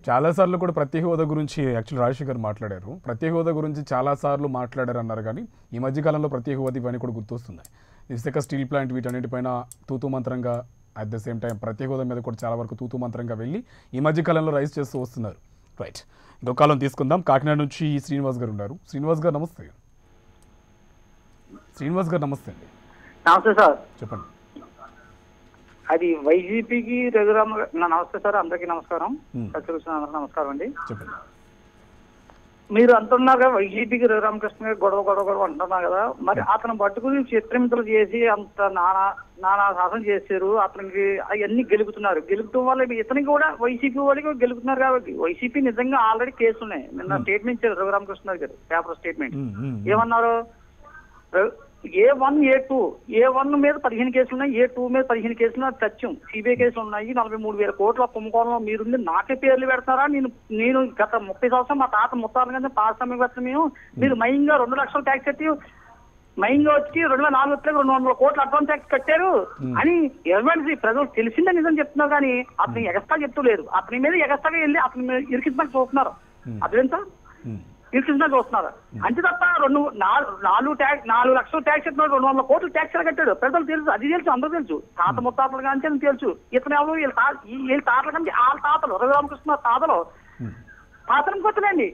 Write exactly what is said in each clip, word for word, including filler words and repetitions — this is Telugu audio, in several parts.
చాలాసార్లు కూడా ప్రత్యేక హోదా గురించి యాక్చువల్ రాజశేఖర్ గారు మాట్లాడారు. ప్రత్యేక హోదా గురించి చాలాసార్లు మాట్లాడారు అన్నారు, కానీ ఈ మధ్యకాలంలో ప్రత్యేక హోదా ఇవన్నీ కూడా గుర్తొస్తున్నాయి. ఇసుక స్టీల్ ప్లాంట్ వీటన్నిటిపైన తూతూ మంత్రంగా, అట్ ద సేమ్ టైం ప్రత్యేక హోదా మీద కూడా చాలా వరకు తూతూ మంత్రంగా వెళ్ళి ఈ మధ్యకాలంలో రైజ్ చేస్తూ వస్తున్నారు. రైట్, ఇంకొక కాలం తీసుకుందాం. కాకినాడ నుంచి శ్రీనివాస్ గారు ఉన్నారు. శ్రీనివాస్ గారు నమస్తే. శ్రీనివాస్ గారు నమస్తే అండి. నమస్తే సార్. చెప్పండి. అది వైసీపీకి రఘురామ నమస్తే సార్, అందరికీ నమస్కారం. అందరికీ నమస్కారం అండి. చెప్పండి. మీరు అంటున్నారు కదా వైసీపీకి రఘురామకృష్ణ గారు గొడవ గొడవ గొడవ అంటున్నారు కదా, మరి అతను పట్టుకుని చిత్రమింతలు చేసి అంత నానా నానా శాసన చేశారు. అతనికి అవన్నీ గెలుపుతున్నారు. గెలుపుతాం వల్ల ఇతనికి కూడా వైసీపీ వాళ్ళకి గెలుపుతున్నారు కాబట్టి వైసీపీ నిజంగా ఆల్రెడీ కేసులు ఉన్నాయి. నిన్న స్టేట్మెంట్ ఇచ్చారు రఘురామకృష్ణ గారు, పేపర్ స్టేట్మెంట్. ఏమన్నారు? A one A two A one మీద పదిహేను కేసులు ఉన్నాయి, ఏ టూ మీద పదిహేను కేసులు ఉన్నాయి. సత్యం సిబిఐ కేసులు ఉన్నాయి. నలభై మూడు వేల కోట్ల కుంభకోణంలో మీరుండి నాకే పేర్లు పెడతారా? నేను నేను గత ముప్పై సంవత్సరం మా తాత ముత్తాలు కానీ పారిశ్రామికవేత్త మేము మీరు మైంగా రెండు లక్షల ట్యాక్స్ కట్టి మైంగా వచ్చి రెండు వేల నాలుగు వచ్చి రెండు వందల కోట్ల అడ్వాన్స్ ట్యాక్స్ కట్టారు అని ఎవిడెన్స్ ప్రజలు తెలిసిందే నిజం చెప్తున్నారు. కానీ అతను ఎగస్ట్రా చెప్తూ లేరు. అతని మీద ఎగస్ట్రాగా వెళ్ళి అతని మీద ఇరికించడానికి చూస్తున్నారు. అదేంటా ఇరికించడానికి చూస్తున్నారు అంతే తప్ప రెండు నాలుగు ట్యాక్స్ నాలుగు లక్షల ట్యాక్స్ కట్టినాడు, రెండు వందల కోట్లు ట్యాక్స్ కట్టాడు. ప్రజలు తెలుసు, అది తెలుసు, అందరూ తెలుసు. తాత ముత్తాతలు కానీ తెలుసు. ఇతను ఎవరు వీళ్ళ వీళ్ళ తాతల కానీ వాళ్ళ తాతలు రఘురామకృష్ణ తాతలు తాతలు కొట్టలేండి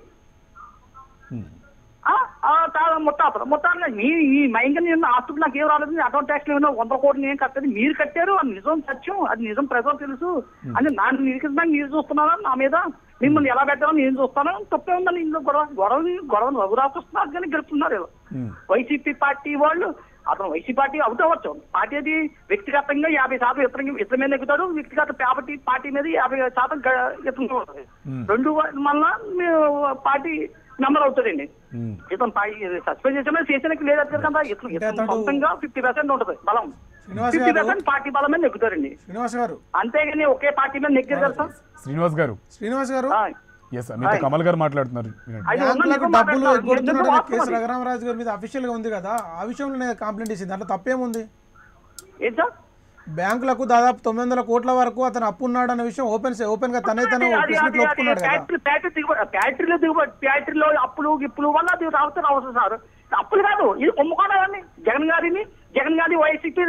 ముత్తాతలు ముత్తాతలు మీ ఈ మైంగా నేను ఆస్తులు నాకు ఏం రాలేదు, అకౌంట్ ట్యాక్స్ ఏమైనా వందల కోట్లు నేను కట్టేది మీరు కట్టారు. అది నిజం, సత్యం, అది నిజం, ప్రజలు తెలుసు. అంటే నన్ను నిరికించడానికి మీరు చూస్తున్నారా నా మీద? మిమ్మల్ని ఎలా పెట్టాలని నేను చూస్తాను. తప్పే ఉందని ఇంట్లో గొడవ గొడవ గొడవ రఘురామకృష్ణ కానీ గెలుపుతున్నారు వైసీపీ పార్టీ వాళ్ళు. అతను వైసీపీ పార్టీ అవుట్ అవ్వచ్చు. పార్టీ అది వ్యక్తిగతంగా యాభై శాతం ఇతర ఇతర మీద ఎక్కుతాడు, వ్యక్తిగత పార్టీ పార్టీ మీద యాభై శాతం ఇతను ఉంటుంది. రెండు వల్ల పార్టీ మెంబర్ అవుతాడండి. ఇతను సస్పెండ్ చేసిన చేసానికి లేదు కదా, ఇతను సొంతంగా ఫిఫ్టీ పర్సెంట్ ఉంటుంది బలం. ఫిఫ్టీ పర్సెంట్ పార్టీ బలం మీద నెగ్గుతారండి. శ్రీనివాస్ గారు అంతేగాని ఒకే పార్టీ మీద నెగ్గారు కదా సార్. శ్రీనివాస్ గారు శ్రీనివాస్ గారు కమల్ గారు మాట్లాడుతున్నారు. డబ్బులు ఎగ్గొడుతున్నాడు కేసు రఘురామరాజు గారి మీద అఫీషియల్ గా ఉంది కదా, ఆ విషయంలో నేను కంప్లైంట్ ఇచ్చింది. దాంట్లో తప్పేముంది? ఏం సార్? బ్యాంకులకు దాదాపు తొమ్మిది వందల కోట్ల వరకు అతను అప్పు ఉన్నాడు అనే విషయం ఓపెన్ ఓపెన్ గా తనే తను ఒప్పుకున్నాడు కదా. ఫ్యాక్టరీలో దిగుబడి ఫ్యాక్టరీలో అప్పులు గిప్పులు వల్ల అది రావచ్చు రావచ్చు సార్. అప్పులు కాదు, ఇది కుంభకోణాన్ని జగన్ గారిని జగన్ గారి వైసీపీ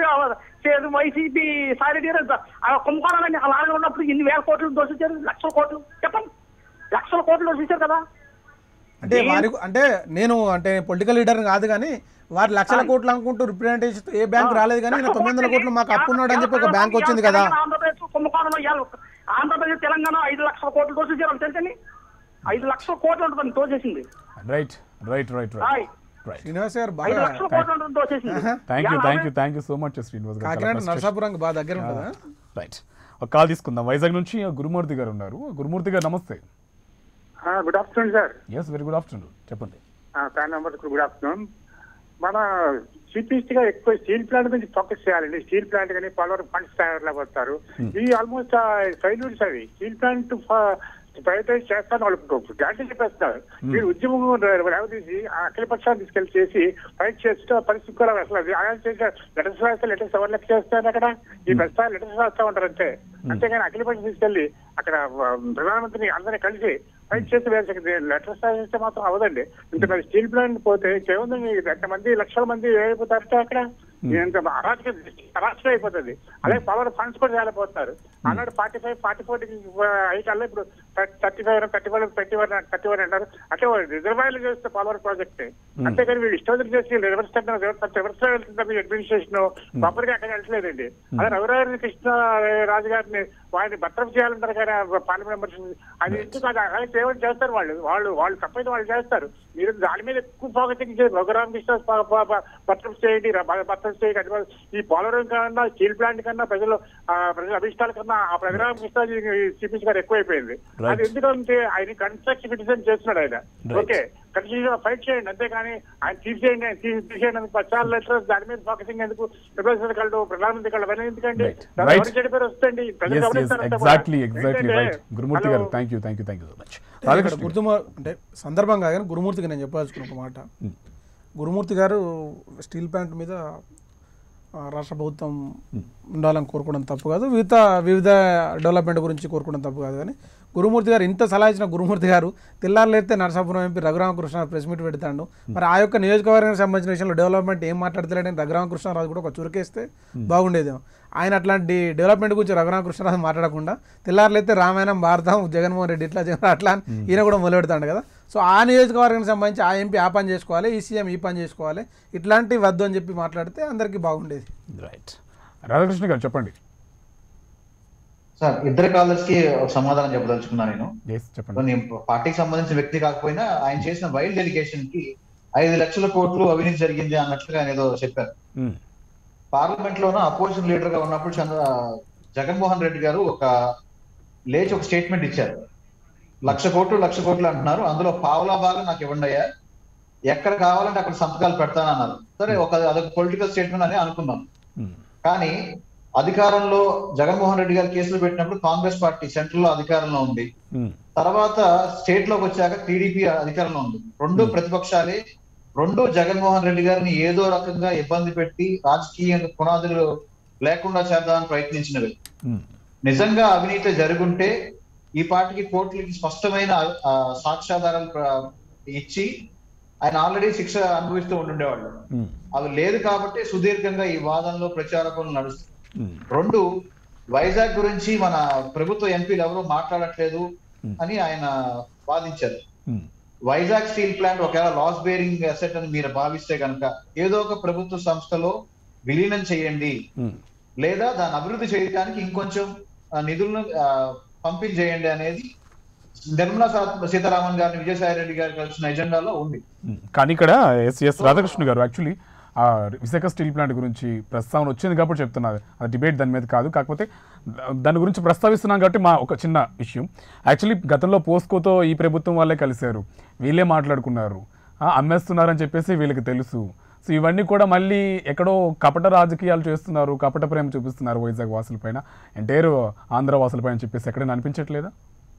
వైసీపీ సారీ కుంభకోణాలని అలాగే ఉన్నప్పుడు ఇన్ని వేల కోట్లు దోషించారు, లక్షల కోట్లు చెప్పండి, లక్షల కోట్లు దోషించారు కదా. అంటే వారి అంటే నేను అంటే పొలిటికల్ లీడర్ కాదు కానీ వారు లక్షల కోట్లు అనుకుంటూ రిప్రజెంటేషన్ ఏ బ్యాంక్ రాలేదు కానీ తొమ్మిది వందల కోట్లు మాకు అప్పు ఉన్నాడు అని చెప్పి ఒక బ్యాంక్ వచ్చింది కదా. ఆంధ్రప్రదేశ్ కుంభకోణంలో ఆంధ్రప్రదేశ్ తెలంగాణ ఐదు లక్షల కోట్లు దోషించారు తెలుసండి. ఐదు లక్షల కోట్లు ఉంటుంది దోచేసింది. Right right right right Srinivas garu ఐదు లక్షల కోట్లు ఉంటుంది దోచేసింది. Thank you thank you thank you so much Srinivas garu. Kakinada Narasapuram బాగా దగ్గర ఉంటుందా? రైట్, ఒక కాల్ తీసుకుందాం. వైజాగ్ నుంచి గురుమూర్తి గారు ఉన్నారు. గురుమూర్తి గారు నమస్తే. Good afternoon sir. Yes, very good afternoon. చెప్పండి. Fan members good afternoon. మన చీఫెస్ట్ గా ఎక్కువ స్టీల్ ప్లాంట్ గురించి ఫోకస్ చేయాలండి. స్టీల్ ప్లాంట్ కానీ పోలవరం ఫండ్స్ తయారులేకపోతారు. ఇవి ఆల్మోస్ట్ ఫెయిల్యూర్స్ అవి. స్టీల్ ప్లాంట్ ప్రైవేటైజ్ చేస్తాను వాళ్ళు గ్యారంటీ చెప్పేస్తున్నారు. మీరు ఉద్యమం రేవదీసి అఖిల పక్షాన్ని తీసుకెళ్లి చేసి ఫైట్ చేస్తూ పరిస్థితి కూడా అసలు ఆయన చేసే లెటర్స్ రాస్తే లెటర్స్ ఎవరు లెక్క చేస్తారు అక్కడ? ఈ ప్రస్తుతాలు లెటర్స్ రాస్తా ఉంటారు అంతే. అంతేగాని అఖిల పక్షం తీసుకెళ్లి అక్కడ ప్రధానమంత్రిని అందరినీ కలిసి ఫైట్ చేసి వేరే లెటర్స్ రాస్తే మాత్రం అవదండి. ఇంత మరి స్టీల్ ప్లాంట్ పోతే కేవలం ఎంతమంది లక్షల మంది అయిపోతారంటే అక్కడ అరాచక అరాచకం అయిపోతుంది. అలాగే పవర్ ఫండ్స్ కూడా చేయాలపోతున్నారు. అన్నాడు ఫార్టీ ఫైవ్ ఫార్టీ ఫోర్ అయికల్లా ఇప్పుడు thirty five thirty five thirty one thirty one అంటారు. అంటే రిజర్వాయర్లు చేస్తే పవర్ ప్రాజెక్ట్ అంతేకాని వీళ్ళు ఇష్టం చేసి రివర్స్ రివర్స్ లో వెళ్తుంది అడ్మినిస్ట్రేషన్ ప్రాపర్ గా అక్కడ వెళ్ళట్లేదండి. అదే రఘురామ కృష్ణ రాజు గారిని వాడిని బర్తరఫ్ చేయాలంటారు కానీ పార్లమెంట్ మెంబర్స్ అది ఎందుకు అది అలాగే చేయమని చేస్తారు వాళ్ళు వాళ్ళు వాళ్ళు తప్పైతే వాళ్ళు చేస్తారు. మీరు దాని మీద ఎక్కువ ఫోకసింగ్ చేసి రఘురామ కృష్ణ బర్తరఫ్ చేయండి బర్తరఫ్ చేయండి. ఈ పోలవరం కన్నా స్టీల్ ప్లాంట్ కన్నా ప్రజలు ప్రజల అభిష్టాల కన్నా ఆ రఘురామ కృష్ణ చీఫ్ గారు ఎక్కువైపోయింది. అది ఎందుకంటే ఆయన కన్స్ట్రక్షన్ సిటిజన్ చేస్తున్నాడు ఆయన. ఓకే కంటిన్యూస్ గా ఫైట్ చేయండి అంతేగాని ఆయన తీసేయండి తీసేయండి పచ్చాల లెటర్స్ దాని మీద ఫోకసింగ్ ఎందుకు? రిప్రజెంటేటివ్ కలడు ప్రధానమంత్రి కలడు అవన్నీ ఎందుకండి? ఎవరి చెడు పేరు వస్తుంది అంటే సందర్భంగా కానీ గురుమూర్తికి నేను చెప్పాల్సుకున్న ఒక మాట. గురుమూర్తి గారు స్టీల్ ప్లాంట్ మీద రాష్ట్ర ప్రభుత్వం ఉండాలని కోరుకోవడం తప్పు కాదు, వివిధ వివిధ డెవలప్మెంట్ గురించి కోరుకోవడం తప్పు కాదు. కానీ గురుమూర్తి గారు ఇంత సలహా ఇచ్చిన గురుమూర్తి గారు తెల్లారులేస్తే Narasapuram MP Raghuramakrishna press meet పెడతాడు. మరి ఆ యొక్క నియోజకవర్గానికి సంబంధించిన విషయంలో డెవలప్మెంట్ ఏం మాట్లాడతలేడని రఘురామకృష్ణరాజు కూడా ఒక చురుకేస్తే బాగుండేదేమో. ఆయన అట్లాంటి డెవలప్మెంట్ గురించి రఘురామకృష్ణరాజు మాట్లాడకుండా తెల్లారులైతే రామాయణం భారతం జగన్మోహన్ రెడ్డి ఇట్లా అట్లా ఈయన కూడా మొదలు పెడతాడు కదా. సో ఆ నియోజకవర్గానికి సంబంధించి ఆ ఎంపీ ఆ పని చేసుకోవాలి, ఈ సీఎం ఈ పని చేసుకోవాలి, ఇట్లాంటివి వద్దు అని చెప్పి మాట్లాడితే అందరికీ బాగుండేది. రైట్. రాధాకృష్ణ గారు చెప్పండి సార్. ఇద్దరు కాలర్స్ కి సమాధానం చెప్పదలుచుకున్నాను నేను. చెప్పండి. పార్టీకి సంబంధించిన వ్యక్తి కాకపోయినా ఆయన చేసిన వైల్డ్ డెలిగేషన్ కి ఐదు లక్షల కోట్లు అవినీతి జరిగింది అన్నట్లుగా ఆయన ఏదో చెప్పారు. పార్లమెంట్ లోనూ అపోజిషన్ లీడర్ గా ఉన్నప్పుడు చంద్ర జగన్మోహన్ రెడ్డి గారు ఒక లేచి ఒక స్టేట్మెంట్ ఇచ్చారు. లక్ష కోట్లు లక్ష కోట్లు అంటున్నారు, అందులో పావులా భాగం నాకు ఇవ్వండి అయ్యా, ఎక్కడ కావాలంటే అక్కడ సంతకాలు పెడతానన్నారు. సరే, ఒక అదొక పొలిటికల్ స్టేట్మెంట్ అని అనుకున్నాం. కానీ అధికారంలో జగన్మోహన్ రెడ్డి గారు కేసులు పెట్టినప్పుడు కాంగ్రెస్ పార్టీ సెంట్రల్ లో అధికారంలో ఉంది. తర్వాత స్టేట్ లోకి వచ్చాక టీడీపీ అధికారంలో ఉంది. రెండు ప్రతిపక్షాలే, రెండు జగన్మోహన్ రెడ్డి గారిని ఏదో రకంగా ఇబ్బంది పెట్టి రాజకీయ పునాదులు లేకుండా చేద్దామని ప్రయత్నించినవి. నిజంగా అవినీతి జరుగుంటే ఈ పార్టీకి కోర్టులకి స్పష్టమైన సాక్ష్యాధారాలు ఇచ్చి ఆయన ఆల్రెడీ శిక్ష అనుభవిస్తూ ఉండుండేవాళ్ళు. అవి లేదు కాబట్టి సుదీర్ఘంగా ఈ వాదనలో ప్రచార పనులు నడుస్తాయి. రెండు, వైజాగ్ గురించి మన ప్రభుత్వ ఎంపీలు ఎవరు మాట్లాడట్లేదు అని ఆయన వాదించారు. వైజాగ్ స్టీల్ ప్లాంట్ ఒకవేళ లాస్ బేరింగ్ అసెట్ అని మీరు భావిస్తే కనుక ఏదో ఒక ప్రభుత్వ సంస్థలో విలీనం చేయండి, లేదా దాన్ని అభివృద్ధి చేయడానికి ఇంకొంచెం నిధులను పంపిణీ చేయండి అనేది నిర్మలా సీతారామన్ గారిని విజయసాయి రెడ్డి గారు కలిసిన ఎజెండాలో ఉంది. కానీ ఇక్కడ ఎస్ ఎస్ రాధాకృష్ణ గారు యాక్చువల్లీ ఆ విశాఖ స్టీల్ ప్లాంట్ గురించి ప్రస్తావన వచ్చింది కాబట్టి చెప్తున్నారు. అది డిబేట్ దాని మీద కాదు, కాకపోతే దాని గురించి ప్రస్తావిస్తున్నాం కాబట్టి మా ఒక చిన్న విషయం. యాక్చువల్లీ గతంలో పోస్కోతో ఈ ప్రభుత్వం వాళ్ళే కలిశారు, వీళ్ళే మాట్లాడుకున్నారు, అమ్మేస్తున్నారని చెప్పేసి వీళ్ళకి తెలుసు. సో ఇవన్నీ కూడా మళ్ళీ ఎక్కడో కపట రాజకీయాలు చేస్తున్నారు, కపట ప్రేమ చూపిస్తున్నారు వైజాగ్ వాసుల పైన, ఎంటైర్ ఆంధ్ర వాసుల పైన చెప్పేసి ఎక్కడైనా అనిపించట్లేదా?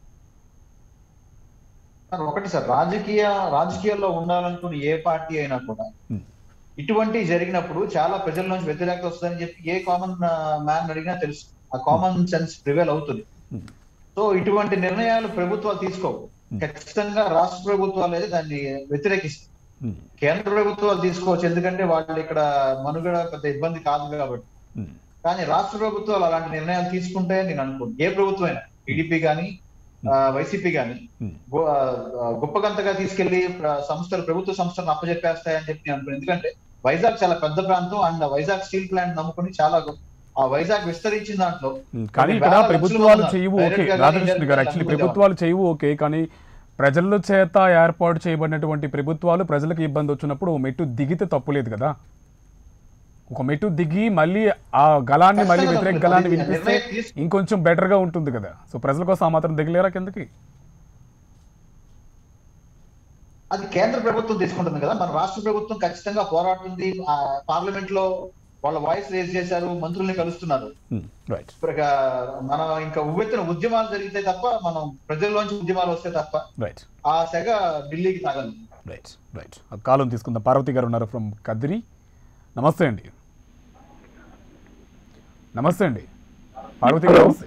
ఒకటి సార్, రాజకీయ రాజకీయాల్లో ఉండాలనుకున్న ఏ పార్టీ అయినా కూడా ఇటువంటి జరిగినప్పుడు చాలా ప్రజల నుంచి వ్యతిరేకత వస్తుందని చెప్పి ఏ కామన్ మ్యాన్ అడిగినా తెలుసు, ఆ కామన్ సెన్స్ ప్రివేల్ అవుతుంది. సో ఇటువంటి నిర్ణయాలు ప్రభుత్వాలు తీసుకోవు, ఖచ్చితంగా రాష్ట్ర ప్రభుత్వాలు అయితే దాన్ని వ్యతిరేకిస్తాయి. కేంద్ర ప్రభుత్వాలు తీసుకోవచ్చు, ఎందుకంటే వాళ్ళు ఇక్కడ మనుగడ పెద్ద ఇబ్బంది కాదు కాబట్టి. కానీ రాష్ట్ర ప్రభుత్వాలు అలాంటి నిర్ణయాలు తీసుకుంటే నేను అనుకోను. ఏ ప్రభుత్వం అయినా, టీడీపీ కానీ వైసీపీ కానీ గొప్పగంతగా తీసుకెళ్లి సంస్థలు ప్రభుత్వ సంస్థలను అప్పచెప్పేస్తాయని చెప్పి నేను అనుకున్నాను. ఎందుకంటే వైజాగ్ చాలా పెద్ద ప్రాంతం, అండ్ వైజాగ్ స్టీల్ ప్లాంట్ నమ్ముకుని చాలా ఆ వైజాగ్ విస్తరించిన దాంట్లో. కానీ ఇక్కడ ప్రభుత్వాలు చేయవు ఓకే రాధాకృష్ణ గారు, యాక్చువల్లీ ప్రభుత్వాలు చేయవు ఓకే, కానీ ప్రజల చేత ఏర్పాటు చేయబడినటువంటి ప్రభుత్వాలు ప్రజలకు ఇబ్బంది వచ్చినప్పుడు మెట్టు దిగితే తప్పులేదు కదా. ఒక మెట్టు దిగి మళ్ళీ ఆ గలాన్ని మళ్ళీ వ్యతిరేక గలాన్ని వినిపిస్తే ఇంకొంచెం బెటర్ గా ఉంటుంది కదా. సో ప్రజల కోసం ఆ మాత్రం దిగలేరా కిందకి? అది కేంద్ర ప్రభుత్వం తీసుకుంటుంది కదా, మన రాష్ట్ర ప్రభుత్వం ఖచ్చితంగా పోరాడుతుంది. పార్లమెంట్ లో వాళ్ళ వాయిస్ రేజ్ చేశారు, మంత్రుల్ని కలుస్తున్నారు. మనం ఇంకా ఉవ్వెత్తున ఉద్యమాలు జరిగితే తప్ప, మనం ప్రజల్లోంచి ఉద్యమాలు వస్తే తప్ప ఆ సెగ ఢిల్లీకి తాగదు. రైట్ రైట్ కాలం తీసుకుందాం. పార్వతి గారు ఉన్నారు ఫ్రమ్ కదిరి. నమస్తే అండి. నమస్తే అండి పార్వతి గారు. నమస్తే.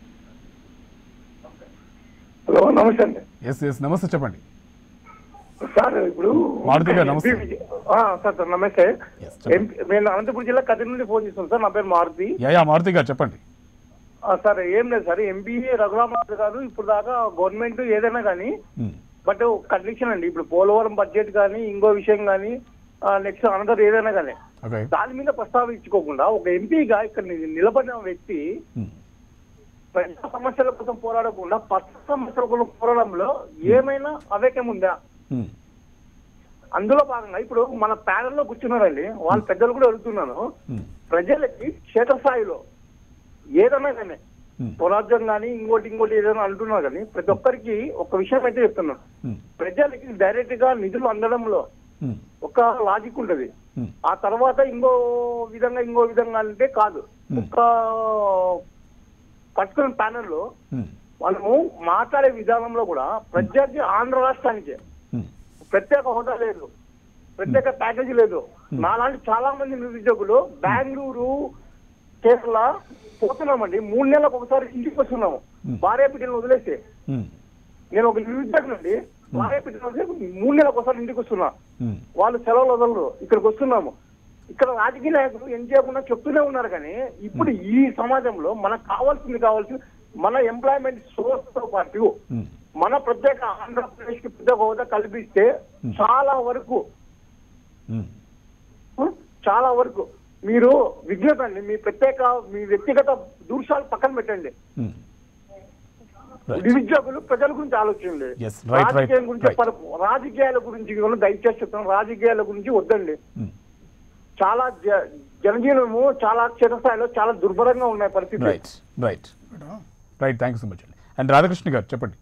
హలో నమస్తే అండి. ఎస్ ఎస్ నమస్తే, చెప్పండి సార్. ఇప్పుడు మారుతి గారు నమస్తే. సార్ సార్ నమస్తే. నేను అనంతపురం జిల్లా కదిరి నుండి ఫోన్ చేస్తున్నాను సార్. నా పేరు మారుతి. యా మారుతి గారు చెప్పండి. సార్ ఏం లేదు సార్, ఎంపీఏ రఘురామరాజు గారు ఇప్పుడు దాకా గవర్నమెంట్ ఏదైనా కానీ బట్ కండిషన్ అండి, ఇప్పుడు పోలవరం బడ్జెట్ కానీ ఇంకో విషయం కానీ నెక్స్ట్ అనదర్ ఏదైనా కానీ దాని మీద ప్రస్తావించుకోకుండా ఒక ఎంపీగా ఇక్కడ నిలబడిన వ్యక్తి ప్రజా సమస్యల కోసం పోరాడకుండా పచ్చ సమస్యల కోసం పోరాడంలో ఏమైనా అవేకం ఉందా? అందులో భాగంగా ఇప్పుడు మన ప్యానెల్లో కూర్చున్నారండి, వాళ్ళ పెద్దలు కూడా అడుగుతున్నాను, ప్రజలకి క్షేత్రస్థాయిలో ఏదైనా కానీ స్వరాజ్యం కానీ ఇంకోటి ఇంకోటి ఏదైనా అంటున్నారు కానీ ప్రతి ఒక్కరికి ఒక విషయం అయితే చెప్తున్నాను, ప్రజలకి డైరెక్ట్ గా నిధులు అందడంలో ఒక లాజిక్ ఉంటది. ఆ తర్వాత ఇంకో విధంగా ఇంకో విధంగా అంటే కాదు. ఒక పర్టికులర్ ప్యానెల్ లో మనము మాట్లాడే విధానంలో కూడా ప్రజలకి ఆంధ్ర రాష్ట్రానికి ప్రత్యేక హోదా లేదు, ప్రత్యేక ప్యాకేజీ లేదు. నాలాంటి చాలా మంది నిరుద్యోగులు బెంగళూరు, కేరళ పోతున్నామండి, మూడు నెలలకు ఒకసారి ఇంటికి వస్తున్నాము భార్య బిడ్డలను వదిలేసి. నేను ఒక నిరుద్యోగులండి, భార్య బిడ్డలు వదిలేసి మూడు నెలలకు ఒకసారి ఇంటికి వస్తున్నా. వాళ్ళు సెలవులు వదలరు, ఇక్కడికి వస్తున్నాము. ఇక్కడ రాజకీయ నాయకులు ఏం చేయకుండా చెప్తూనే ఉన్నారు. కానీ ఇప్పుడు ఈ సమాజంలో మనకు కావాల్సింది కావాల్సింది మన ఎంప్లాయ్మెంట్ సోర్స్ తో పాటు మన ప్రత్యేక ఆంధ్రప్రదేశ్ కి ప్రత్యేక హోదా కల్పిస్తే చాలా వరకు చాలా వరకు మీరు విజ్ఞత అండి, మీ ప్రత్యేక మీ వ్యక్తిగత దూషాలు పక్కన పెట్టండి. నిరుద్యోగులు ప్రజల గురించి ఆలోచించండి. రాజకీయం గురించి రాజకీయాల గురించి దయచేసి చెప్తాను, రాజకీయాల గురించి వద్దండి. చాలా జనజీవనము చాలా క్షేత్రస్థాయిలో చాలా దుర్భరంగా ఉన్నాయి పరిస్థితి. Right right right thank you so much అండి. అండ్ రాధాకృష్ణ గారు చెప్పండి.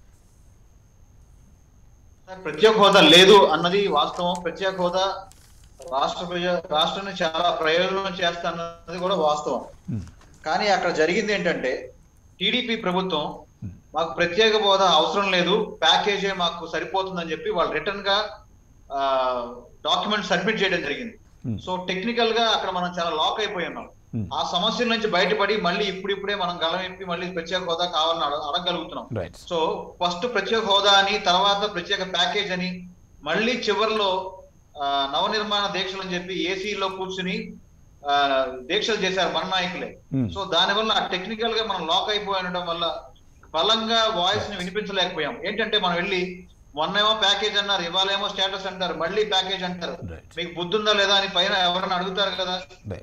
ప్రత్యేక హోదా లేదు అన్నది వాస్తవం. ప్రత్యేక హోదా రాష్ట్ర ప్రజ రాష్ట్రాన్ని చాలా ప్రయోజనం చేస్తాన్నది కూడా వాస్తవం. కానీ అక్కడ జరిగింది ఏంటంటే టీడీపీ ప్రభుత్వం మాకు ప్రత్యేక హోదా అవసరం లేదు, ప్యాకేజే మాకు సరిపోతుందని చెప్పి వాళ్ళు రిటర్న్ గా డాక్యుమెంట్ సబ్మిట్ చేయడం జరిగింది. సో టెక్నికల్ గా అక్కడ మనం చాలా లాక్ అయిపోయి ఉన్నాం. ఆ సమస్యల నుంచి బయటపడి మళ్ళీ ఇప్పుడిప్పుడే మనం గలం ఎప్పి మళ్ళీ ప్రత్యేక హోదా కావాలని అడగలుగుతున్నాం. సో ఫస్ట్ ప్రత్యేక హోదా అని, తర్వాత ప్రత్యేక ప్యాకేజ్ అని, మళ్ళీ చివరిలో నవనిర్మాణ దీక్షలు అని చెప్పి ఏసీలో కూర్చుని దీక్షలు చేశారు మన నాయకులే. సో దానివల్ల టెక్నికల్ గా మనం లాక్ అయిపోయి ఉండడం వల్ల బలంగా వాయిస్ ని వినిపించలేకపోయాం. ఏంటంటే మనం వెళ్ళి మొన్నేమో ప్యాకేజ్ అన్నారు, ఇవాళేమో స్టేటస్ అంటారు, మళ్ళీ ప్యాకేజ్ అంటారు. మీకు బుద్ధి ఉందా లేదా అని పైన ఎవరైనా అడుగుతారు కదా.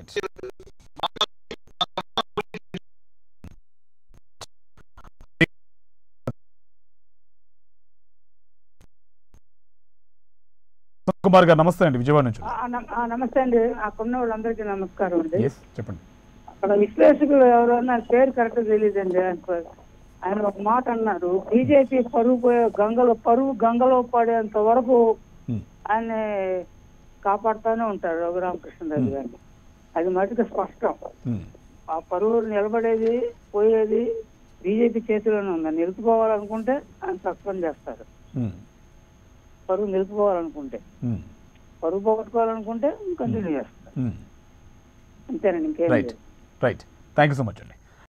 కుమార్ గారు నమస్తే అండి, విజయవాడ నుంచి. నమస్తే అండి, అక్కడున్న వాళ్ళందరికీ నమస్కారం అండి. చెప్పండి. అక్కడ విశ్లేషకులు ఎవరో నాకు పేరు కరెక్ట్ తెలియదండి. ఆయన ఒక మాట అన్నారు, బీజేపీ పరువు పోయే గంగలో పరువు గంగలో పడేంత వరకు ఆయన కాపాడుతూనే ఉంటారు రఘురామకృష్ణరాజు గారిని. అది మటుకు స్పష్టం. ఆ పరువు నిలబడేది పోయేది బీజేపీ చేతిలోనే ఉంది. నిలుపుకోవాలనుకుంటే ఆయన సస్పెండ్ చేస్తారు. పరువు నిలుపుకోవాలనుకుంటే, పరువు పోగొట్టుకోవాలనుకుంటే కంటిన్యూ చేస్తారు. అంతేనండి, ఇంకేం లేదు. Right thank you so much అండి.